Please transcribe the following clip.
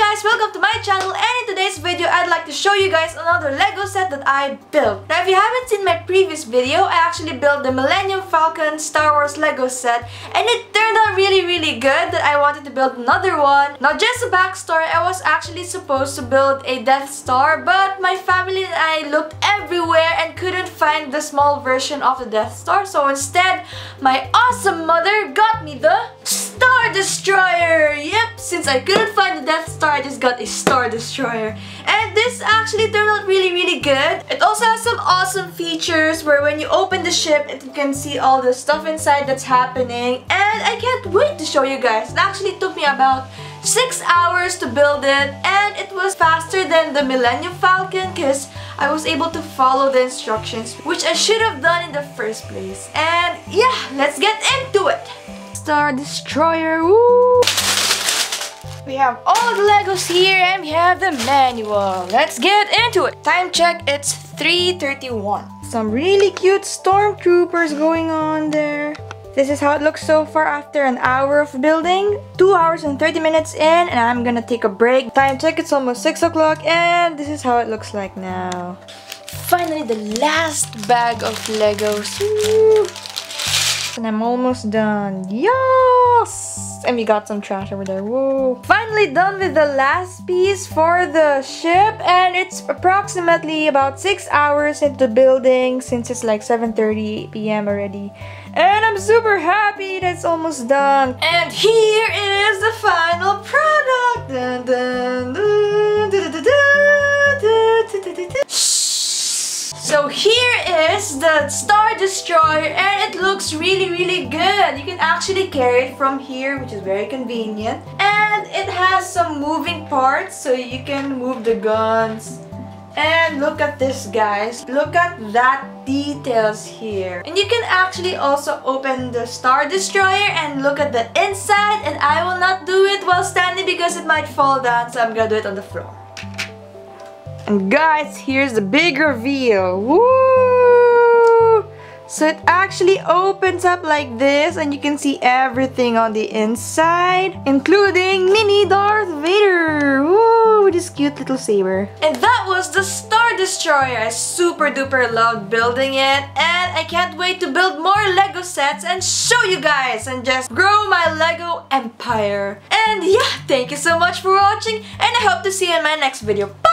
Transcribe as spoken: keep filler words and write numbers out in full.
guys, welcome to my channel, and in today's video I'd like to show you guys another Lego set that I built. Now if you haven't seen my previous video, I actually built the Millennium Falcon Star Wars Lego set, and it turned out really really good that I wanted to build another one. Now just a backstory, I was actually supposed to build a Death Star, but my family and I looked everywhere and couldn't find the small version of the Death Star, so instead my awesome mother got me the Star Destroyer! Yep, since I couldn't find the Death Star, I just got a Star Destroyer. And this actually turned out really really good. It also has some awesome features where when you open the ship, it can see all the stuff inside that's happening. And I can't wait to show you guys. It actually took me about six hours to build it, and it was faster than the Millennium Falcon because I was able to follow the instructions, which I should have done in the first place. And yeah, let's get into it! Star Destroyer, woo! We have all the Legos here and we have the manual. Let's get into it! Time check, it's three thirty-one. Some really cute stormtroopers going on there. This is how it looks so far after an hour of building. two hours and thirty minutes in, and I'm gonna take a break. Time check, it's almost six o'clock, and this is how it looks like now. Finally, the last bag of Legos. Woo. And I'm almost done. Yes! And we got some trash over there. Whoa. Finally done with the last piece for the ship, and it's approximately about six hours into building since it's like seven thirty p m already. And I'm super happy that it's almost done. And here is the final product. Dun, dun, dun, dun, dun, dun, dun, dun, dun. So here is the Star Destroyer, and it looks really really good. You can actually carry it from here, which is very convenient. And it has some moving parts, so you can move the guns. And look at this, guys. Look at that details here. And you can actually also open the Star Destroyer and look at the inside. And I will not do it while standing because it might fall down, so I'm gonna do it on the floor. And guys, here's the big reveal. Woo! So it actually opens up like this, and you can see everything on the inside, including mini Darth Vader. Woo! With this cute little saber. And that was the Star Destroyer. I super duper loved building it, and I can't wait to build more Lego sets and show you guys and just grow my Lego empire. And yeah, thank you so much for watching, and I hope to see you in my next video. Bye!